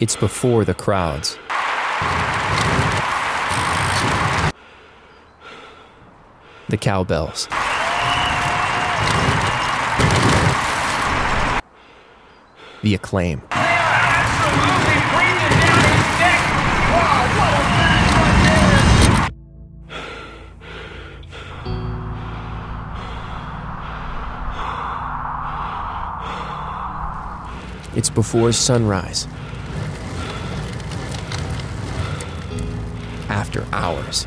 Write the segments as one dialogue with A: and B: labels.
A: It's before the crowds. The cowbells. The acclaim.
B: Absolutely breathing down his neck. Wow, what a match right there.
A: It's before sunrise. After hours.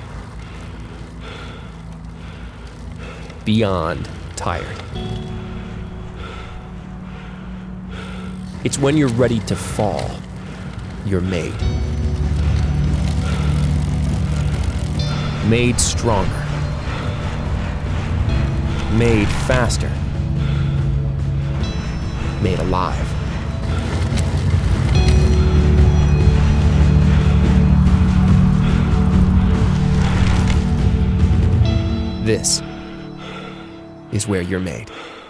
A: Beyond tired. It's when you're ready to fall, you're made. Made stronger. Made faster. Made alive. This is where you're made.